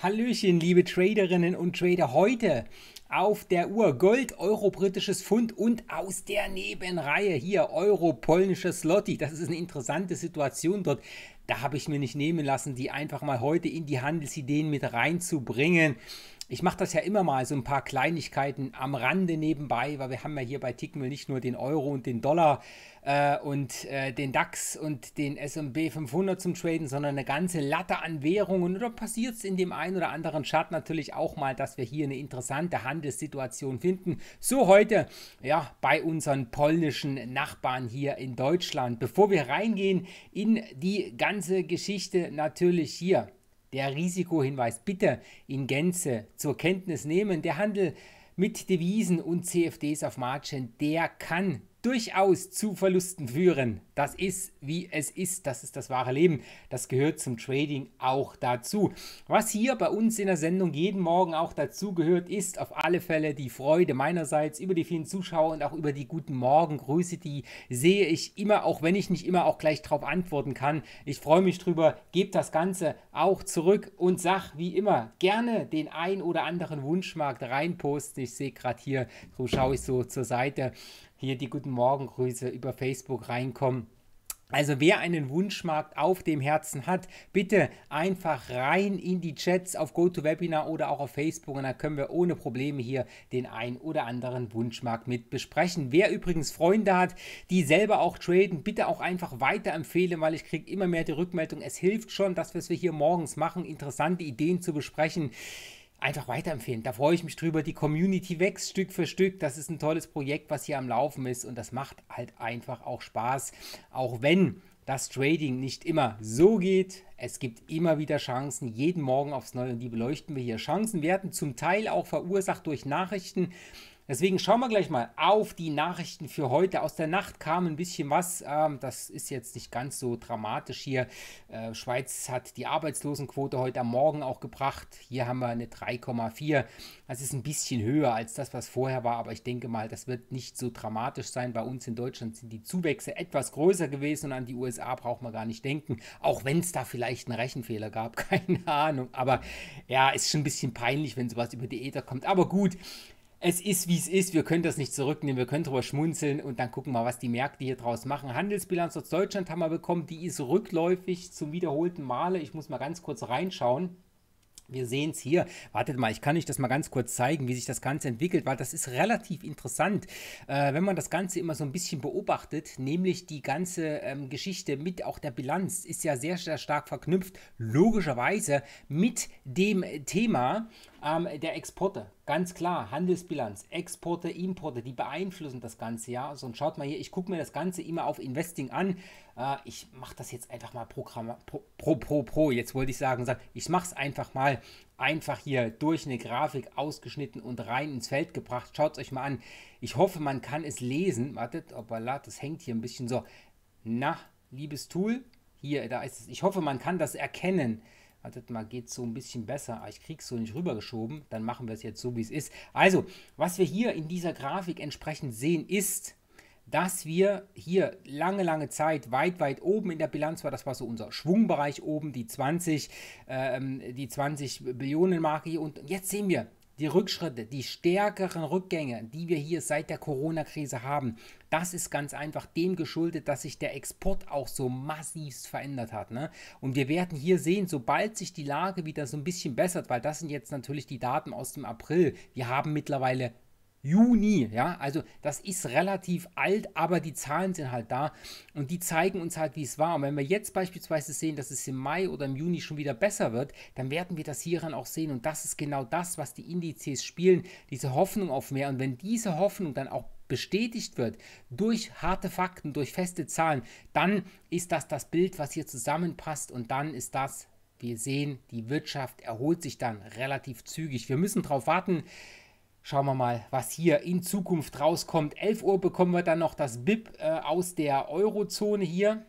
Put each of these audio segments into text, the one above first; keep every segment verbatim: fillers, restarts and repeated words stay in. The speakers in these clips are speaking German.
Hallöchen, liebe Traderinnen und Trader. Heute auf der Uhr Gold, Euro, britisches Pfund und aus der Nebenreihe hier Euro, polnisches Zloty. Das ist eine interessante Situation dort. Da habe ich mir nicht nehmen lassen, die einfach mal heute in die Handelsideen mit reinzubringen. Ich mache das ja immer mal, so ein paar Kleinigkeiten am Rande nebenbei, weil wir haben ja hier bei Tickmill nicht nur den Euro und den Dollar äh, und äh, den DAX und den S und P fünfhundert zum Traden, sondern eine ganze Latte an Währungen. Und da passiert es in dem einen oder anderen Chart natürlich auch mal, dass wir hier eine interessante Handelssituation finden. So heute, ja, bei unseren polnischen Nachbarn hier in Deutschland. Bevor wir reingehen in die ganze Geschichte, natürlich hier der Risikohinweis bitte in Gänze zur Kenntnis nehmen. Der Handel mit Devisen und C F Ds auf Margin, der kann durchaus zu Verlusten führen. Das ist, wie es ist. Das ist das wahre Leben. Das gehört zum Trading auch dazu. Was hier bei uns in der Sendung jeden Morgen auch dazu gehört, ist auf alle Fälle die Freude meinerseits über die vielen Zuschauer und auch über die guten Morgengrüße. Die sehe ich immer, auch wenn ich nicht immer auch gleich darauf antworten kann. Ich freue mich drüber. Gebt das Ganze auch zurück und sag wie immer gerne den ein oder anderen Wunschmarkt reinposten. Ich sehe gerade hier, so schaue ich so zur Seite, hier die guten Morgengrüße über Facebook reinkommen. Also wer einen Wunschmarkt auf dem Herzen hat, bitte einfach rein in die Chats auf GoToWebinar oder auch auf Facebook und dann können wir ohne Probleme hier den ein oder anderen Wunschmarkt mit besprechen. Wer übrigens Freunde hat, die selber auch traden, bitte auch einfach weiterempfehlen, weil ich kriege immer mehr die Rückmeldung, es hilft schon, dass wir es hier morgens machen, interessante Ideen zu besprechen. Einfach weiterempfehlen. Da freue ich mich drüber. Die Community wächst Stück für Stück. Das ist ein tolles Projekt, was hier am Laufen ist und das macht halt einfach auch Spaß. Auch wenn das Trading nicht immer so geht. Es gibt immer wieder Chancen, jeden Morgen aufs Neue und die beleuchten wir hier. Chancen werden zum Teil auch verursacht durch Nachrichten. Deswegen schauen wir gleich mal auf die Nachrichten für heute. Aus der Nacht kam ein bisschen was. Ähm, das ist jetzt nicht ganz so dramatisch hier. Äh, Schweiz hat die Arbeitslosenquote heute am Morgen auch gebracht. Hier haben wir eine drei Komma vier. Das ist ein bisschen höher als das, was vorher war. Aber ich denke mal, das wird nicht so dramatisch sein. Bei uns in Deutschland sind die Zuwächse etwas größer gewesen. Und an die U S A braucht man gar nicht denken. Auch wenn es da vielleicht einen Rechenfehler gab. Keine Ahnung. Aber ja, ist schon ein bisschen peinlich, wenn sowas über die Äther kommt. Aber gut. Es ist, wie es ist. Wir können das nicht zurücknehmen. Wir können drüber schmunzeln und dann gucken wir, was die Märkte hier draus machen. Handelsbilanz aus Deutschland haben wir bekommen. Die ist rückläufig zum wiederholten Male. Ich muss mal ganz kurz reinschauen. Wir sehen es hier. Wartet mal, ich kann euch das mal ganz kurz zeigen, wie sich das Ganze entwickelt, weil das ist relativ interessant, äh, wenn man das Ganze immer so ein bisschen beobachtet, nämlich die ganze ähm, Geschichte mit auch der Bilanz ist ja sehr, sehr stark verknüpft, logischerweise mit dem Thema ähm, der Exporte. Ganz klar, Handelsbilanz, Exporte, Importe, die beeinflussen das Ganze, ja. Also, und schaut mal hier, ich gucke mir das Ganze immer auf Investing an. Äh, ich mache das jetzt einfach mal Programm, pro, pro, pro, pro, jetzt wollte ich sagen, ich mache es einfach mal einfach hier durch eine Grafik ausgeschnitten und rein ins Feld gebracht. Schaut es euch mal an. Ich hoffe, man kann es lesen. Wartet, obala, das hängt hier ein bisschen so. Na, liebes Tool, hier, da ist es. Ich hoffe, man kann das erkennen. Wartet mal, geht so ein bisschen besser. Aber ich kriege es so nicht rübergeschoben. Dann machen wir es jetzt so, wie es ist. Also, was wir hier in dieser Grafik entsprechend sehen, ist, dass wir hier lange, lange Zeit weit, weit oben in der Bilanz war. Das war so unser Schwungbereich oben, die zwanzig, ähm, die zwanzig Billionen Marke hier. Und jetzt sehen wir die Rückschritte, die stärkeren Rückgänge, die wir hier seit der Corona-Krise haben. Das ist ganz einfach dem geschuldet, dass sich der Export auch so massiv verändert hat. Ne? Und wir werden hier sehen, sobald sich die Lage wieder so ein bisschen bessert, weil das sind jetzt natürlich die Daten aus dem April. Wir haben mittlerweile Juni, ja, also das ist relativ alt, aber die Zahlen sind halt da und die zeigen uns halt, wie es war. Und wenn wir jetzt beispielsweise sehen, dass es im Mai oder im Juni schon wieder besser wird, dann werden wir das hieran auch sehen und das ist genau das, was die Indizes spielen, diese Hoffnung auf mehr. Und wenn diese Hoffnung dann auch bestätigt wird durch harte Fakten, durch feste Zahlen, dann ist das das Bild, was hier zusammenpasst und dann ist das, wir sehen, die Wirtschaft erholt sich dann relativ zügig. Wir müssen darauf warten. Schauen wir mal, was hier in Zukunft rauskommt. elf Uhr bekommen wir dann noch das B I P äh, aus der Eurozone hier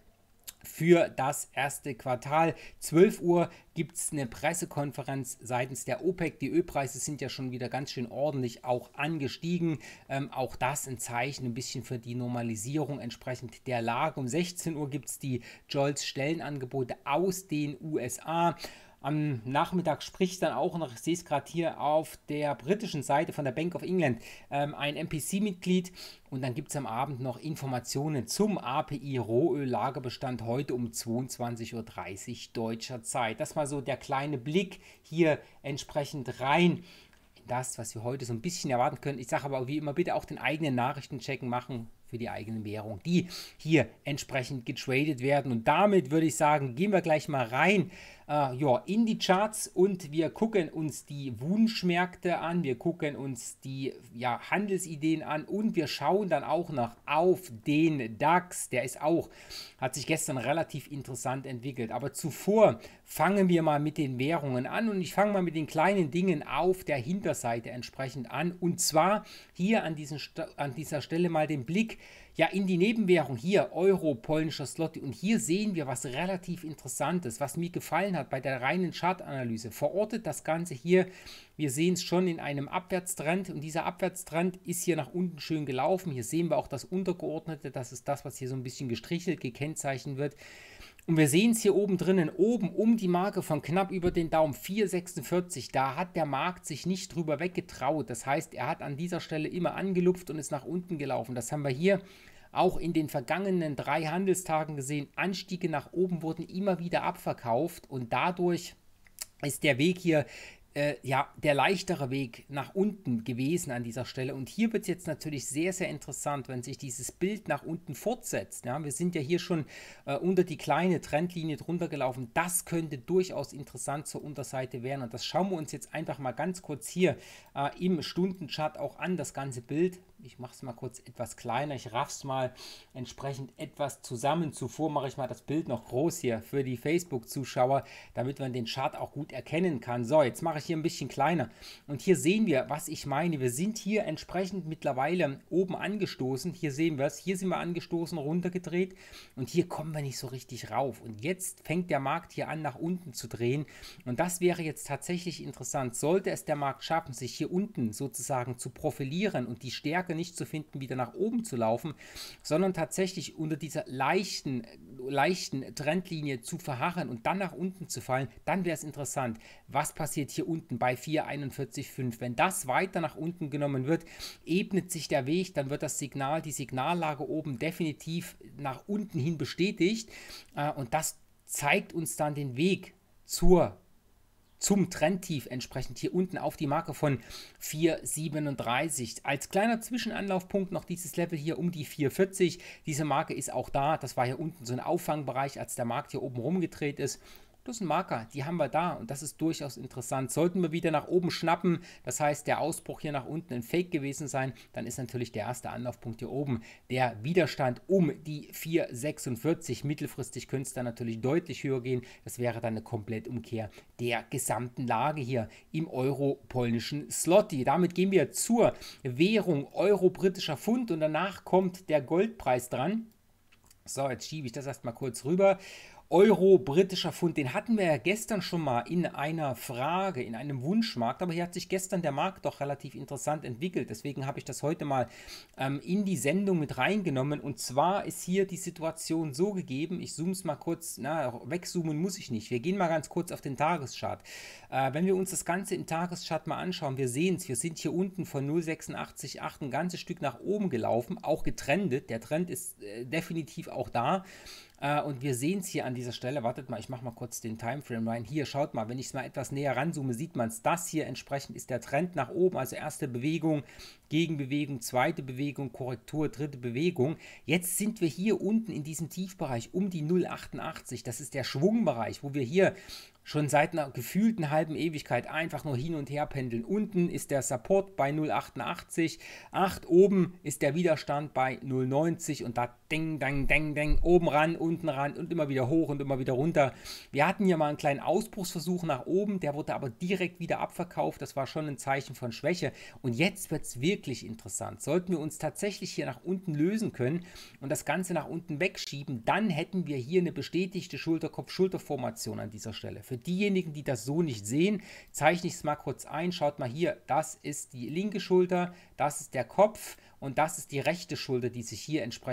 für das erste Quartal. zwölf Uhr gibt es eine Pressekonferenz seitens der OPEC. Die Ölpreise sind ja schon wieder ganz schön ordentlich auch angestiegen. Ähm, auch das ein Zeichen ein bisschen für die Normalisierung entsprechend der Lage. Um sechzehn Uhr gibt es die J O L T S-Stellenangebote aus den U S A. Am Nachmittag spricht dann auch noch, ich sehe es gerade hier auf der britischen Seite von der Bank of England, ähm, ein M P C-Mitglied. Und dann gibt es am Abend noch Informationen zum A P I-Rohöl-Lagerbestand heute um zweiundzwanzig Uhr dreißig deutscher Zeit. Das war so der kleine Blick hier entsprechend rein in das, was wir heute so ein bisschen erwarten können. Ich sage aber auch wie immer, bitte auch den eigenen Nachrichtenchecken machen für die eigene Währung, die hier entsprechend getradet werden. Und damit würde ich sagen, gehen wir gleich mal rein äh, ja, in die Charts und wir gucken uns die Wunschmärkte an, wir gucken uns die ja, Handelsideen an und wir schauen dann auch noch auf den DAX. Der ist auch, hat sich gestern relativ interessant entwickelt. Aber zuvor fangen wir mal mit den Währungen an und ich fange mal mit den kleinen Dingen auf der Hinterseite entsprechend an. Und zwar hier an, diesen, an dieser Stelle mal den Blick ja, in die Nebenwährung, hier Euro, polnischer Zloty, und hier sehen wir was relativ Interessantes, was mir gefallen hat bei der reinen Chartanalyse. Verortet das Ganze hier, wir sehen es schon in einem Abwärtstrend und dieser Abwärtstrend ist hier nach unten schön gelaufen. Hier sehen wir auch das Untergeordnete, das ist das, was hier so ein bisschen gestrichelt, gekennzeichnet wird. Und wir sehen es hier oben drinnen, oben um die Marke von knapp über den Daumen vier Komma sechsundvierzig, da hat der Markt sich nicht drüber weggetraut. Das heißt, er hat an dieser Stelle immer angelupft und ist nach unten gelaufen. Das haben wir hier auch in den vergangenen drei Handelstagen gesehen. Anstiege nach oben wurden immer wieder abverkauft und dadurch ist der Weg hier Äh, ja, der leichtere Weg nach unten gewesen an dieser Stelle. Und hier wird es jetzt natürlich sehr, sehr interessant, wenn sich dieses Bild nach unten fortsetzt. Ja, wir sind ja hier schon äh, unter die kleine Trendlinie drunter gelaufen. Das könnte durchaus interessant zur Unterseite werden. Und das schauen wir uns jetzt einfach mal ganz kurz hier äh, im Stundenchart auch an, das ganze Bild. Ich mache es mal kurz etwas kleiner, ich raff's mal entsprechend etwas zusammen. Zuvor mache ich mal das Bild noch groß hier für die Facebook-Zuschauer, damit man den Chart auch gut erkennen kann. So, jetzt mache ich hier ein bisschen kleiner. Und hier sehen wir, was ich meine. Wir sind hier entsprechend mittlerweile oben angestoßen. Hier sehen wir es. Hier sind wir angestoßen, runtergedreht. Und hier kommen wir nicht so richtig rauf. Und jetzt fängt der Markt hier an, nach unten zu drehen. Und das wäre jetzt tatsächlich interessant. Sollte es der Markt schaffen, sich hier unten sozusagen zu profilieren und die Stärke nicht zu finden, wieder nach oben zu laufen, sondern tatsächlich unter dieser leichten, leichten Trendlinie zu verharren und dann nach unten zu fallen, dann wäre es interessant. Was passiert hier unten bei vier Komma einundvierzig Komma fünf? Wenn das weiter nach unten genommen wird, ebnet sich der Weg, dann wird das Signal, die Signallage oben definitiv nach unten hin bestätigt und das zeigt uns dann den Weg zur zum Trendtief entsprechend hier unten auf die Marke von vier Komma siebenunddreißig. Als kleiner Zwischenanlaufpunkt noch dieses Level hier um die vier Komma vierzig. Diese Marke ist auch da. Das war hier unten so ein Auffangbereich, als der Markt hier oben rumgedreht ist. Das sind Marker, die haben wir da und das ist durchaus interessant. Sollten wir wieder nach oben schnappen, das heißt der Ausbruch hier nach unten ein Fake gewesen sein, dann ist natürlich der erste Anlaufpunkt hier oben der Widerstand um die vier Komma sechsundvierzig. Mittelfristig könnte es dann natürlich deutlich höher gehen. Das wäre dann eine Komplettumkehr der gesamten Lage hier im euro-polnischen Zloty. Damit gehen wir zur Währung Euro-britischer Pfund und danach kommt der Goldpreis dran. So, jetzt schiebe ich das erstmal kurz rüber. Euro, britischer Pfund, den hatten wir ja gestern schon mal in einer Frage, in einem Wunschmarkt, aber hier hat sich gestern der Markt doch relativ interessant entwickelt, deswegen habe ich das heute mal ähm, in die Sendung mit reingenommen und zwar ist hier die Situation so gegeben, ich zoome es mal kurz, na, wegzoomen muss ich nicht, wir gehen mal ganz kurz auf den Tageschart. Äh, wenn wir uns das Ganze im Tageschart mal anschauen, wir sehen es, wir sind hier unten von null Komma sechsundachtzig Komma acht ein ganzes Stück nach oben gelaufen, auch getrendet, der Trend ist äh, definitiv auch da. Uh, und wir sehen es hier an dieser Stelle, wartet mal, ich mache mal kurz den Timeframe rein, hier, schaut mal, wenn ich es mal etwas näher ranzoome, sieht man es, das hier entsprechend ist der Trend nach oben, also erste Bewegung, Gegenbewegung, zweite Bewegung, Korrektur, dritte Bewegung. Jetzt sind wir hier unten in diesem Tiefbereich um die null Komma achtundachtzig, das ist der Schwungbereich, wo wir hier schon seit einer gefühlten halben Ewigkeit einfach nur hin und her pendeln. Unten ist der Support bei null Komma achtundachtzig, acht oben ist der Widerstand bei null Komma neunzig und da ding, dang, dang, dang, oben ran, unten ran und immer wieder hoch und immer wieder runter. Wir hatten hier mal einen kleinen Ausbruchsversuch nach oben, der wurde aber direkt wieder abverkauft. Das war schon ein Zeichen von Schwäche. Und jetzt wird es wirklich interessant. Sollten wir uns tatsächlich hier nach unten lösen können und das Ganze nach unten wegschieben, dann hätten wir hier eine bestätigte Schulterkopf-Schulterformation an dieser Stelle. Für diejenigen, die das so nicht sehen, zeichne ich es mal kurz ein. Schaut mal hier, das ist die linke Schulter, das ist der Kopf und das ist die rechte Schulter, die sich hier entsprechend entwickelt.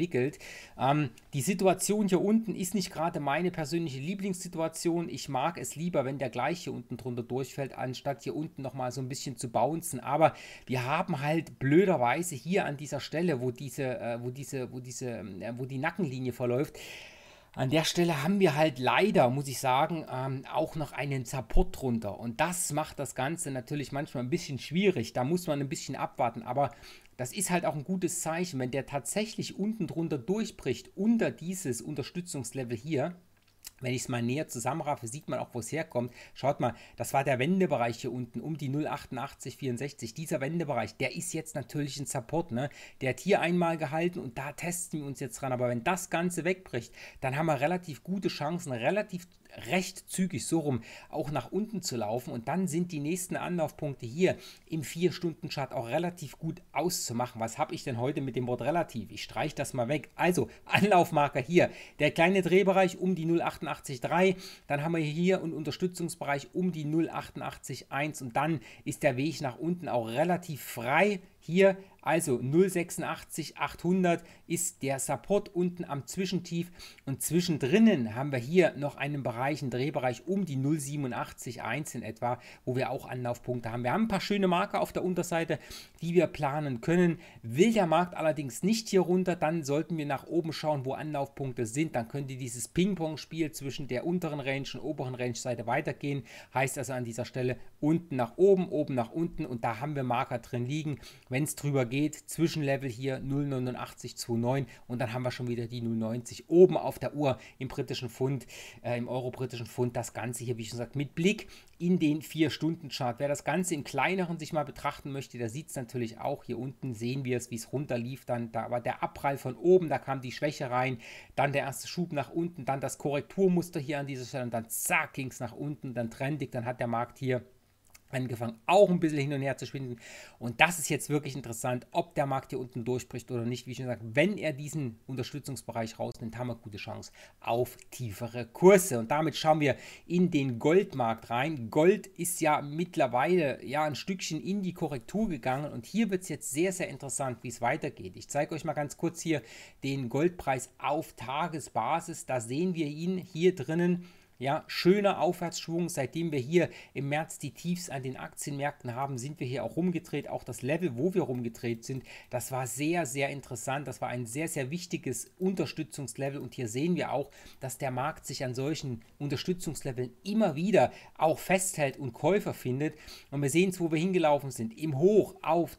entwickelt. Ähm, die Situation hier unten ist nicht gerade meine persönliche Lieblingssituation. Ich mag es lieber, wenn der gleich hier unten drunter durchfällt, anstatt hier unten nochmal so ein bisschen zu bouncen. Aber wir haben halt blöderweise hier an dieser Stelle, wo diese, äh, wo diese, wo diese, äh, wo die Nackenlinie verläuft, an der Stelle haben wir halt leider, muss ich sagen, ähm, auch noch einen Support drunter. Und das macht das Ganze natürlich manchmal ein bisschen schwierig. Da muss man ein bisschen abwarten. Aber das ist halt auch ein gutes Zeichen, wenn der tatsächlich unten drunter durchbricht, unter dieses Unterstützungslevel hier. Wenn ich es mal näher zusammenraffe, sieht man auch, wo es herkommt. Schaut mal, das war der Wendebereich hier unten um die null Komma achtundachtzig vierundsechzig. Dieser Wendebereich, der ist jetzt natürlich ein Support, ne? Der hat hier einmal gehalten und da testen wir uns jetzt dran. Aber wenn das Ganze wegbricht, dann haben wir relativ gute Chancen, relativ recht zügig so rum auch nach unten zu laufen. Und dann sind die nächsten Anlaufpunkte hier im vier Stunden Chart auch relativ gut auszumachen. Was habe ich denn heute mit dem Wort relativ? Ich streiche das mal weg. Also Anlaufmarker hier, der kleine Drehbereich um die null Komma achtundachtzig Komma drei. Dann haben wir hier einen Unterstützungsbereich um die null Komma achtundachtzig Komma eins und dann ist der Weg nach unten auch relativ frei. Hier also null Komma sechsundachtzig achthundert ist der Support unten am Zwischentief und zwischendrin haben wir hier noch einen Bereich, einen Drehbereich um die null Komma siebenundachtzig Komma eins in etwa, wo wir auch Anlaufpunkte haben. Wir haben ein paar schöne Marker auf der Unterseite, die wir planen können. Will der Markt allerdings nicht hier runter, dann sollten wir nach oben schauen, wo Anlaufpunkte sind. Dann könnte dieses Ping-Pong-Spiel zwischen der unteren Range und oberen Range-Seite weitergehen. Heißt also an dieser Stelle unten nach oben, oben nach unten und da haben wir Marker drin liegen. Wenn es drüber geht, Zwischenlevel hier null Komma neunundachtzig neunundachtzig und dann haben wir schon wieder die null Komma neunzig oben auf der Uhr im britischen Pfund, äh, im Euro-britischen Pfund. Das Ganze hier, wie schon gesagt, mit Blick in den vier Stunden Chart. Wer das Ganze im kleineren sich mal betrachten möchte, der sieht es natürlich auch. Hier unten sehen wir es, wie es runter lief. Dann, da war der Abprall von oben, da kam die Schwäche rein, dann der erste Schub nach unten, dann das Korrekturmuster hier an dieser Stelle und dann zack, ging es nach unten, dann trendig, dann hat der Markt hier angefangen, auch ein bisschen hin und her zu schwinden. Und das ist jetzt wirklich interessant, ob der Markt hier unten durchbricht oder nicht. Wie schon gesagt, wenn er diesen Unterstützungsbereich rausnimmt, haben wir gute Chance auf tiefere Kurse. Und damit schauen wir in den Goldmarkt rein. Gold ist ja mittlerweile ja ein Stückchen in die Korrektur gegangen. Und hier wird es jetzt sehr, sehr interessant, wie es weitergeht. Ich zeige euch mal ganz kurz hier den Goldpreis auf Tagesbasis. Da sehen wir ihn hier drinnen. Ja, schöner Aufwärtsschwung, seitdem wir hier im März die Tiefs an den Aktienmärkten haben, sind wir hier auch rumgedreht. Auch das Level, wo wir rumgedreht sind, das war sehr, sehr interessant. Das war ein sehr, sehr wichtiges Unterstützungslevel und hier sehen wir auch, dass der Markt sich an solchen Unterstützungsleveln immer wieder auch festhält und Käufer findet. Und wir sehen es, wo wir hingelaufen sind, im Hoch auf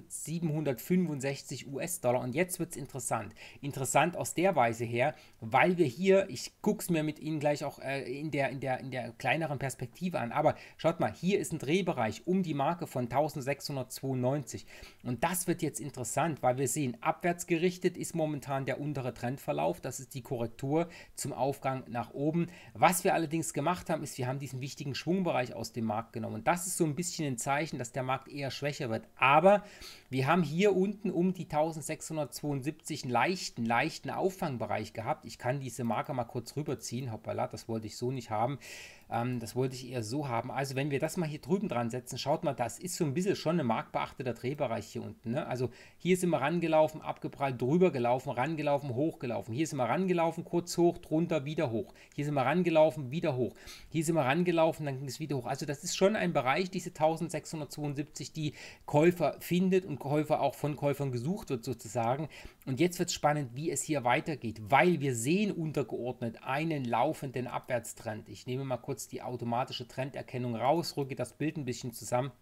tausendsiebenhundertfünfundsechzig US-Dollar und jetzt wird es interessant. Interessant aus der Weise her, weil wir hier, ich gucke es mir mit Ihnen gleich auch äh, in der, in der, in der kleineren Perspektive an. Aber schaut mal, hier ist ein Drehbereich um die Marke von eintausendsechshundertzweiundneunzig. Und das wird jetzt interessant, weil wir sehen, abwärts gerichtet ist momentan der untere Trendverlauf. Das ist die Korrektur zum Aufgang nach oben. Was wir allerdings gemacht haben, ist, wir haben diesen wichtigen Schwungbereich aus dem Markt genommen. Und das ist so ein bisschen ein Zeichen, dass der Markt eher schwächer wird. Aber wir haben hier unten um die eintausendsechshundertzweiundsiebzig einen leichten, leichten Auffangbereich gehabt. Ich kann diese Marke mal kurz rüberziehen. Hoppala, das wollte ich so nicht haben. Ähm, das wollte ich eher so haben. Also wenn wir das mal hier drüben dran setzen, schaut mal, das ist so ein bisschen schon ein marktbeachteter Drehbereich hier unten. Ne? Also hier sind wir rangelaufen, abgeprallt, drüber gelaufen, rangelaufen, hochgelaufen. Hier sind wir rangelaufen, kurz hoch, drunter, wieder hoch. Hier sind wir rangelaufen, wieder hoch. Hier sind wir rangelaufen, dann ging es wieder hoch. Also das ist schon ein Bereich, diese eintausendsechshundertzweiundsiebzig, die Käufer findet und Käufer auch von Käufern gesucht wird sozusagen. Und jetzt wird es spannend, wie es hier weitergeht, weil wir sehen untergeordnet einen laufenden Abwärtstrend. Ich nehme mal kurz die automatische Trenderkennung raus, rücke das Bild ein bisschen zusammen.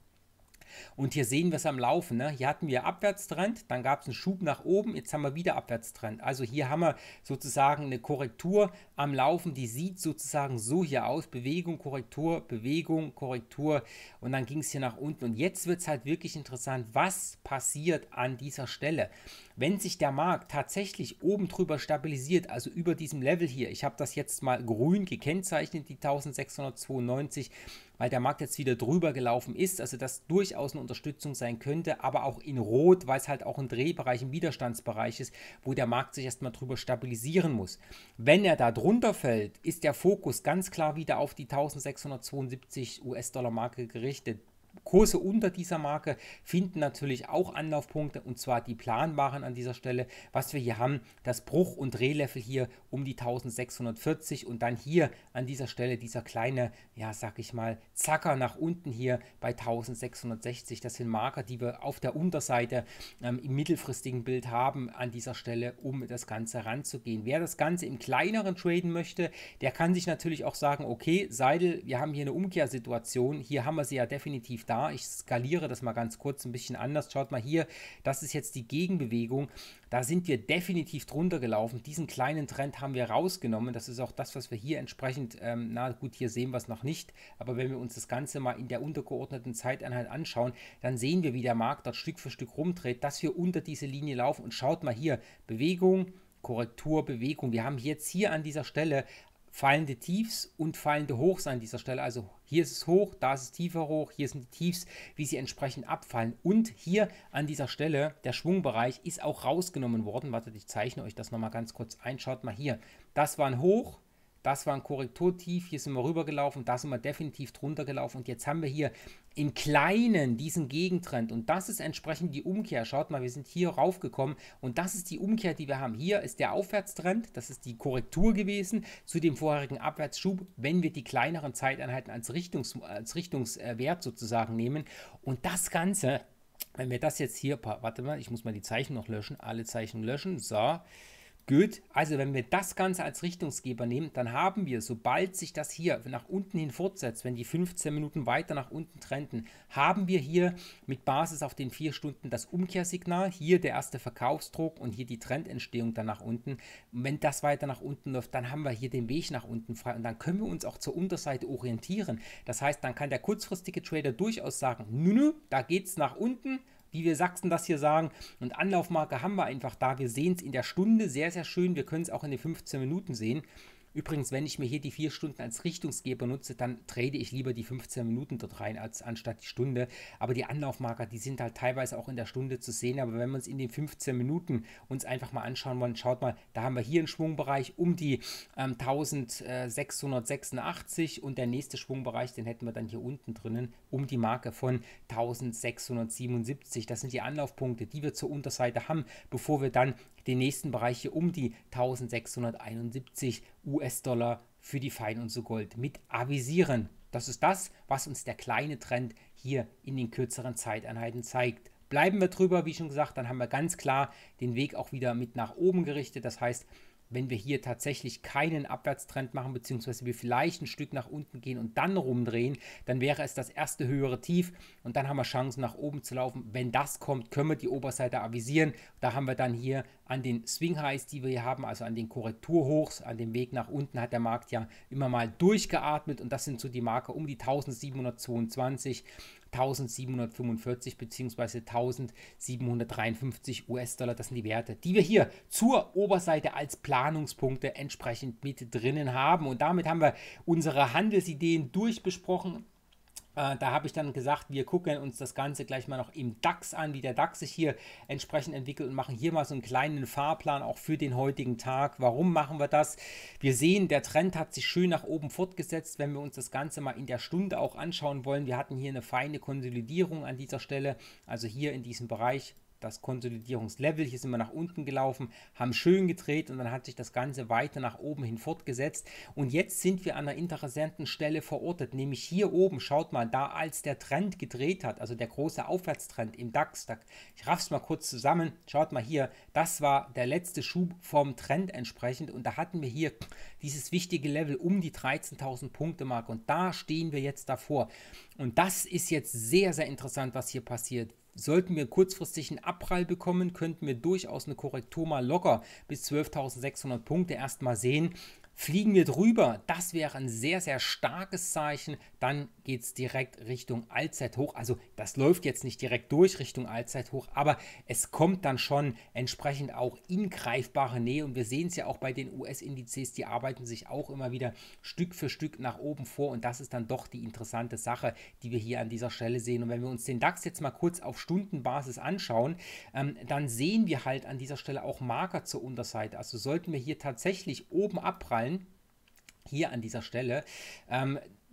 Und hier sehen wir es am Laufen. Ne? Hier hatten wir Abwärtstrend, dann gab es einen Schub nach oben, jetzt haben wir wieder Abwärtstrend. Also hier haben wir sozusagen eine Korrektur am Laufen, die sieht sozusagen so hier aus. Bewegung, Korrektur, Bewegung, Korrektur und dann ging es hier nach unten. Und jetzt wird es halt wirklich interessant, was passiert an dieser Stelle. Wenn sich der Markt tatsächlich oben drüber stabilisiert, also über diesem Level hier, ich habe das jetzt mal grün gekennzeichnet, die eintausendsechshundertzweiundneunzig, weil der Markt jetzt wieder drüber gelaufen ist, also das durchaus eine Unterstützung sein könnte, aber auch in Rot, weil es halt auch ein Drehbereich, ein Widerstandsbereich ist, wo der Markt sich erstmal drüber stabilisieren muss. Wenn er da drunter fällt, ist der Fokus ganz klar wieder auf die eintausendsechshundertzweiundsiebzig US-Dollar-Marke gerichtet. Kurse unter dieser Marke finden natürlich auch Anlaufpunkte, und zwar die planbaren an dieser Stelle. Was wir hier haben, das Bruch- und Drehlevel hier um die eintausendsechshundertvierzig und dann hier an dieser Stelle dieser kleine, ja sag ich mal, Zacker nach unten hier bei eintausendsechshundertsechzig. Das sind Marker, die wir auf der Unterseite ähm, im mittelfristigen Bild haben an dieser Stelle, um das Ganze ranzugehen. Wer das Ganze im kleineren traden möchte, der kann sich natürlich auch sagen, okay, Seidel, wir haben hier eine Umkehrsituation, hier haben wir sie ja definitiv da. Ich skaliere das mal ganz kurz ein bisschen anders. Schaut mal hier, das ist jetzt die Gegenbewegung. Da sind wir definitiv drunter gelaufen. Diesen kleinen Trend haben wir rausgenommen. Das ist auch das, was wir hier entsprechend, ähm, na gut, hier sehen wir es noch nicht. Aber wenn wir uns das Ganze mal in der untergeordneten Zeiteinheit anschauen, dann sehen wir, wie der Markt dort Stück für Stück rumdreht, dass wir unter diese Linie laufen. Und schaut mal hier, Bewegung, Korrektur, Bewegung. Wir haben jetzt hier an dieser Stelle fallende Tiefs und fallende Hochs an dieser Stelle. Also hier ist es hoch, da ist es tiefer hoch, hier sind die Tiefs, wie sie entsprechend abfallen. Und hier an dieser Stelle, der Schwungbereich ist auch rausgenommen worden. Wartet, ich zeichne euch das nochmal ganz kurz ein. Schaut mal hier, das war ein Hoch, das war ein Korrekturtief, hier sind wir rübergelaufen, da sind wir definitiv drunter gelaufen und jetzt haben wir hier im Kleinen diesen Gegentrend und das ist entsprechend die Umkehr. Schaut mal, wir sind hier raufgekommen und das ist die Umkehr, die wir haben. Hier ist der Aufwärtstrend, das ist die Korrektur gewesen zu dem vorherigen Abwärtsschub, wenn wir die kleineren Zeiteinheiten als, Richtungs, als Richtungswert sozusagen nehmen und das Ganze, wenn wir das jetzt hier, warte mal, ich muss mal die Zeichen noch löschen, alle Zeichen löschen, so. Gut, also wenn wir das Ganze als Richtungsgeber nehmen, dann haben wir, sobald sich das hier nach unten hin fortsetzt, wenn die fünfzehn Minuten weiter nach unten trenden, haben wir hier mit Basis auf den vier Stunden das Umkehrsignal, hier der erste Verkaufsdruck und hier die Trendentstehung dann nach unten. Und wenn das weiter nach unten läuft, dann haben wir hier den Weg nach unten frei und dann können wir uns auch zur Unterseite orientieren. Das heißt, dann kann der kurzfristige Trader durchaus sagen, nö, nö, da geht es nach unten, wie wir Sachsen das hier sagen. Und Anlaufmarke haben wir einfach da. Wir sehen es in der Stunde sehr, sehr schön. Wir können es auch in den fünfzehn Minuten sehen. Übrigens, wenn ich mir hier die vier Stunden als Richtungsgeber nutze, dann trade ich lieber die fünfzehn Minuten dort rein, als anstatt die Stunde. Aber die Anlaufmarker, die sind halt teilweise auch in der Stunde zu sehen. Aber wenn wir uns in den fünfzehn Minuten uns einfach mal anschauen wollen, schaut mal, da haben wir hier einen Schwungbereich um die ähm, eintausendsechshundertsechsundachtzig und der nächste Schwungbereich, den hätten wir dann hier unten drinnen, um die Marke von eintausendsechshundertsiebenundsiebzig. Das sind die Anlaufpunkte, die wir zur Unterseite haben, bevor wir dann den nächsten Bereich hier um die eintausendsechshunderteinundsiebzig US-Dollar für die Feinunze Gold mit avisieren. Das ist das, was uns der kleine Trend hier in den kürzeren Zeiteinheiten zeigt. Bleiben wir drüber, wie schon gesagt, dann haben wir ganz klar den Weg auch wieder mit nach oben gerichtet. Das heißt, wenn wir hier tatsächlich keinen Abwärtstrend machen, beziehungsweise wir vielleicht ein Stück nach unten gehen und dann rumdrehen, dann wäre es das erste höhere Tief und dann haben wir Chancen nach oben zu laufen. Wenn das kommt, können wir die Oberseite avisieren. Da haben wir dann hier an den Swing Highs, die wir hier haben, also an den Korrekturhochs, an dem Weg nach unten hat der Markt ja immer mal durchgeatmet und das sind so die Marke um die eintausendsiebenhundertzweiundzwanzig, eintausendsiebenhundertfünfundvierzig bzw. eintausendsiebenhundertdreiundfünfzig US-Dollar. Das sind die Werte, die wir hier zur Oberseite als Planungspunkte entsprechend mit drinnen haben. Und damit haben wir unsere Handelsideen durchbesprochen. Äh, da habe ich dann gesagt, wir gucken uns das Ganze gleich mal noch im DAX an, wie der DAX sich hier entsprechend entwickelt und machen hier mal so einen kleinen Fahrplan auch für den heutigen Tag. Warum machen wir das? Wir sehen, der Trend hat sich schön nach oben fortgesetzt, wenn wir uns das Ganze mal in der Stunde auch anschauen wollen. Wir hatten hier eine feine Konsolidierung an dieser Stelle, also hier in diesem Bereich. Das Konsolidierungslevel, hier sind wir nach unten gelaufen, haben schön gedreht und dann hat sich das Ganze weiter nach oben hin fortgesetzt und jetzt sind wir an einer interessanten Stelle verortet, nämlich hier oben, schaut mal, da als der Trend gedreht hat, also der große Aufwärtstrend im DAX, ich raff's mal kurz zusammen, schaut mal hier, das war der letzte Schub vom Trend entsprechend und da hatten wir hier dieses wichtige Level um die dreizehntausend Punkte Marke und da stehen wir jetzt davor und das ist jetzt sehr, sehr interessant, was hier passiert. Sollten wir kurzfristig einen Abprall bekommen, könnten wir durchaus eine Korrektur mal locker bis zwölftausendsechshundert Punkte erstmal sehen. Fliegen wir drüber, das wäre ein sehr, sehr starkes Zeichen, dann geht es direkt Richtung Allzeithoch. Also das läuft jetzt nicht direkt durch Richtung Allzeithoch, aber es kommt dann schon entsprechend auch in greifbare Nähe und wir sehen es ja auch bei den U S-Indizes, die arbeiten sich auch immer wieder Stück für Stück nach oben vor und das ist dann doch die interessante Sache, die wir hier an dieser Stelle sehen. Und wenn wir uns den DAX jetzt mal kurz auf Stundenbasis anschauen, ähm, dann sehen wir halt an dieser Stelle auch Marker zur Unterseite. Also sollten wir hier tatsächlich oben abprallen, hier an dieser Stelle, ähm,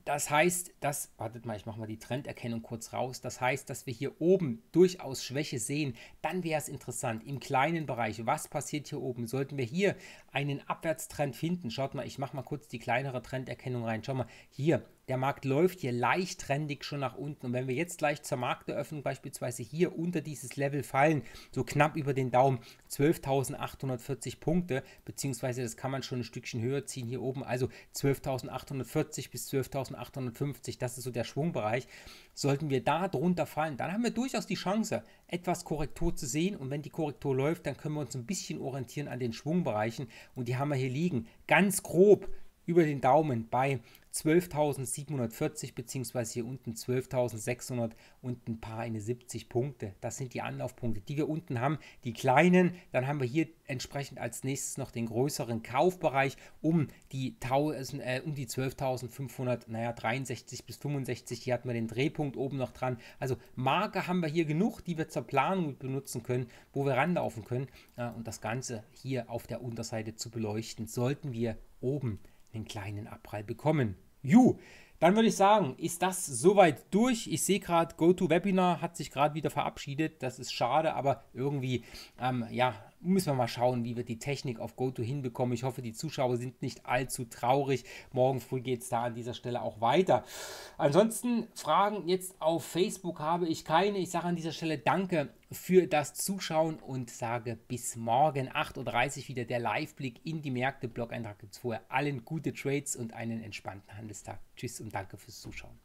Das heißt, dass, wartet mal, ich mache mal die Trenderkennung kurz raus. Das heißt, dass wir hier oben durchaus Schwäche sehen. Dann wäre es interessant, im kleinen Bereich, was passiert hier oben? Sollten wir hier einen Abwärtstrend finden? Schaut mal, ich mache mal kurz die kleinere Trenderkennung rein. Schau mal, hier, der Markt läuft hier leicht trendig schon nach unten. Und wenn wir jetzt gleich zur Markteröffnung beispielsweise hier unter dieses Level fallen, so knapp über den Daumen, zwölftausendachthundertvierzig Punkte, beziehungsweise das kann man schon ein Stückchen höher ziehen hier oben, also zwölftausendachthundertvierzig bis zwölftausendachthundertfünfzig, das ist so der Schwungbereich. Sollten wir da drunter fallen, dann haben wir durchaus die Chance, etwas Korrektur zu sehen. Und wenn die Korrektur läuft, dann können wir uns ein bisschen orientieren an den Schwungbereichen. Und die haben wir hier liegen, ganz grob über den Daumen bei zwölftausendsiebenhundertvierzig beziehungsweise hier unten zwölftausendsechshundert und ein paar eine siebzig Punkte. Das sind die Anlaufpunkte, die wir unten haben, die kleinen. Dann haben wir hier entsprechend als nächstes noch den größeren Kaufbereich um die, äh, um die zwölftausendfünfhundert, naja, dreiundsechzig bis fünfundsechzig. Hier hatten wir den Drehpunkt oben noch dran. Also Marke haben wir hier genug, die wir zur Planung benutzen können, wo wir ranlaufen können. Ja, und das Ganze hier auf der Unterseite zu beleuchten, sollten wir oben einen kleinen Abprall bekommen. Ju, dann würde ich sagen, ist das soweit durch. Ich sehe gerade, GoToWebinar hat sich gerade wieder verabschiedet. Das ist schade, aber irgendwie, ähm, ja, müssen wir mal schauen, wie wir die Technik auf GoTo hinbekommen. Ich hoffe, die Zuschauer sind nicht allzu traurig. Morgen früh geht es da an dieser Stelle auch weiter. Ansonsten Fragen jetzt auf Facebook habe ich keine. Ich sage an dieser Stelle danke für das Zuschauen und sage bis morgen acht Uhr dreißig wieder der Live-Blick in die Märkte. Blog-Eintrag gibt es vorher. Allen gute Trades und einen entspannten Handelstag. Tschüss und danke fürs Zuschauen.